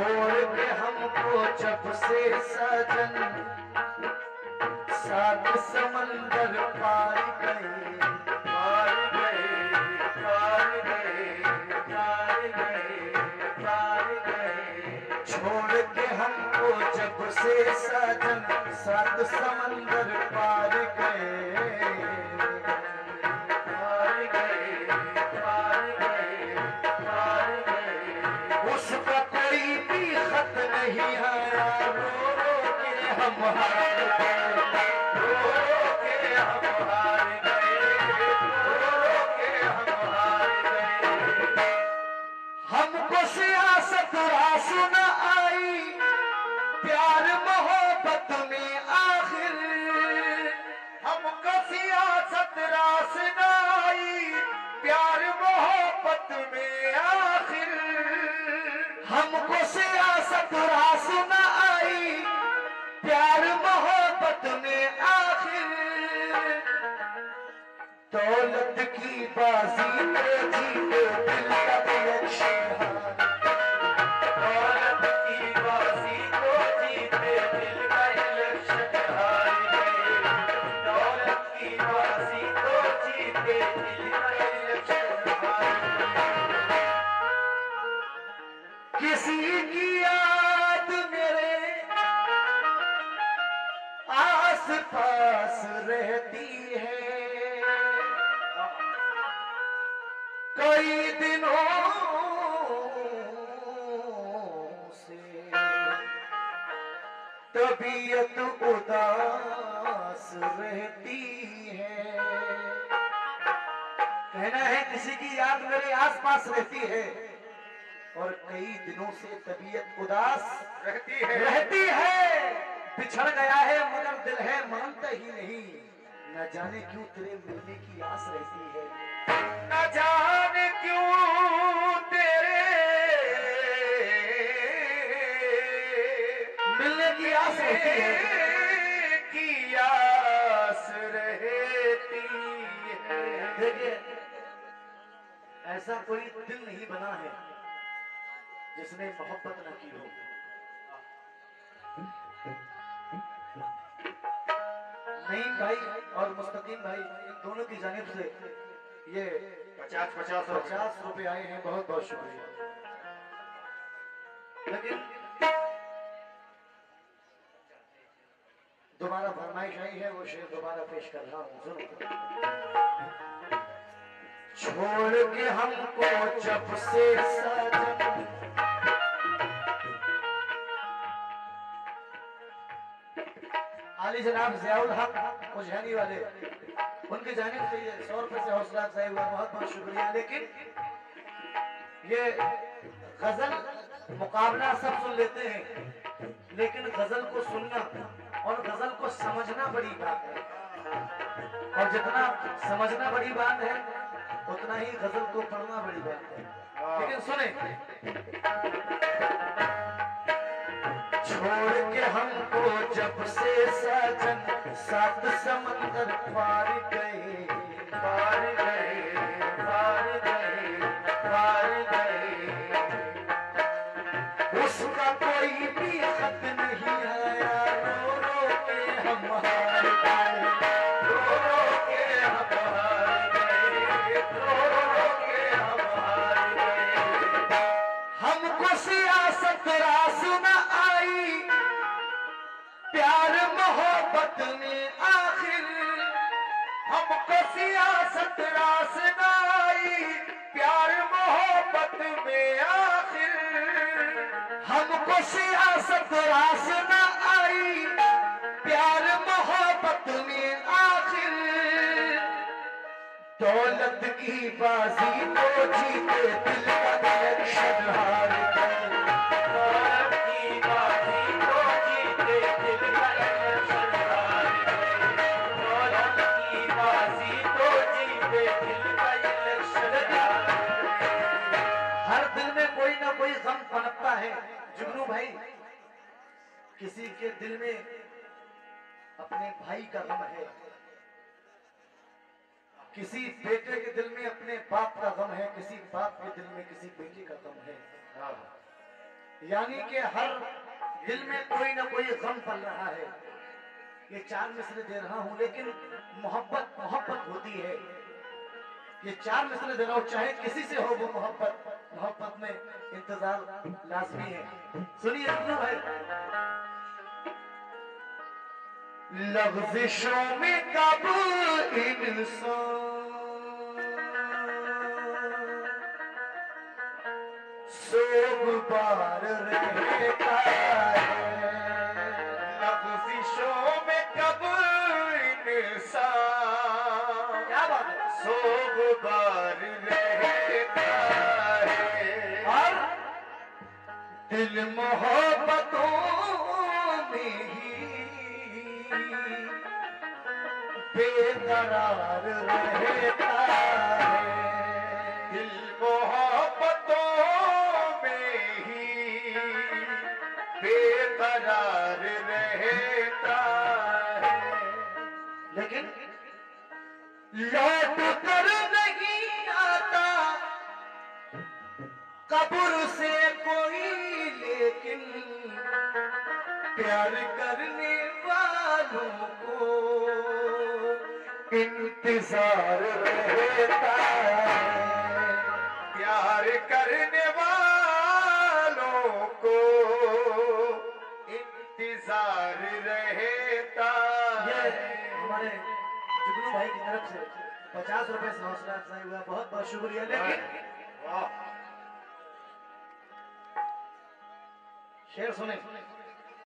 छोड़ के हमको जब से सजन सात समंदर पार गए, पार गए, पार गए, पार गए, पार गए। छोड़ के हमको जब से सजन सात समंदर पार गए, पार गए, पार गए, पार गए। उसका कोई भी खत नहीं आया, रो रो के हम हार गए, रो रो के हम हार गए, रो रो के हम हार गए। हमको सियासत रास न आई, प्यार मोहब्बत में आखिर। हमको सियासत रास न आई, प्यार मोहब्बत में आखिर। हमको सियासत रास न आई, प्यार मोहब्बत में आखिर। दौलत की बाजी पे जीते दिल का इलेक्शन हार, दौलत की बाजी को जीते दिल का इलेक्शन हार गए, दौलत की बाजी को जीते दिल का इलेक्शन हार गए। किसी की याद मेरे आस पास रहती है, कई दिनों से तबीयत उदास रहती है। कहना है किसी की याद मेरे आसपास रहती है और कई दिनों से तबीयत उदास रहती है। बिछड़ गया है मगर दिल है मानता ही नहीं, न जाने क्यों तेरे मिलने की आस रहती है, न जाने क्यों तेरे मिलने की आस रहती है, की आस रहती है। देखिए ऐसा कोई दिल नहीं बना है जिसने मोहब्बत न की हो। नईम भाई और मुस्तकीम भाई इन दोनों की जानिब से ये 50 रुपए आए हैं, बहुत बहुत शुक्रिया। लेकिन दोबारा फरमाइश आई है, वो शेर दोबारा पेश कर रहा हूं, सुनो। छोड़ के हमको जब से सजन आली जनाब ज़ियाउल हक उजैनी वाले, उनकी जानिब से ये 100 रुपए से हौसला अफजाई हुआ, बहुत बहुत शुक्रिया। लेकिन ये गजल मुकाबला सब सुन लेते हैं, लेकिन गजल को सुनना और गजल को समझना बड़ी बात है, और जितना समझना बड़ी बात है उतना ही गजल को पढ़ना बड़ी बात है। लेकिन सुने, छोड़ के हमको जब से सजन सात समंदर पार गए, पार गए, पार गए, पार गए। उसका कोई भी खत नहीं आया, रो रो के हम हार गए, रो रो के हम हार गए, रो रो के हम हार गए। हमको सियासत रास न आई, प्यार मोहब्बत में आखिर। हमको सियासत रास न आई, प्यार मोहब्बत में आखिर। हमको सियासत रास न आई, प्यार मोहब्बत में आखिर। दौलत की बाजी को जीते दिल का इलेक्शन हार गए, दौलत की बाजी को जीते दिल का इलेक्शन हार गए, दौलत की बाजी को जीते दिल का इलेक्शन हार गए। हर दिल में कोई ना कोई गम पनपता है जुगनू भाई। किसी के दिल में अपने भाई का गम है, किसी बेटे के दिल में अपने बाप का गम है, किसी बाप के दिल में किसी बेटे का गम है। यानी कि हर दिल में कोई ना कोई गम पल रहा है। ये 4 मिसरे दे रहा हूं, लेकिन मोहब्बत मोहब्बत होती है। ये 4 मिसरे दे रहा हूं, चाहे किसी से हो वो मोहब्बत में इंतजार लाजमी है। सुनिए जुगनू भाई। लफ्ज़िशों में कब इंसान सोगवार रहता है, लफ्ज़िशों में कब इंसान क्या बात है, सोगवार रहता है, और दिल मोहब्बतों में ही बेकरार रहता है। दिल मोहब्बतों में ही बेकरार रहता है। लेकिन लौट कर नहीं आता कब्र से कोई, लेकिन प्यार करने वालों को इंतजार रहता है। प्यार करने वालों को इंतजार रहता ये है। हमारे जुगनू भाई की तरफ से 50 रुपए से हौसला अफजाई हुआ, बहुत बहुत शुक्रिया। लेकिन वाह, शेर सुने।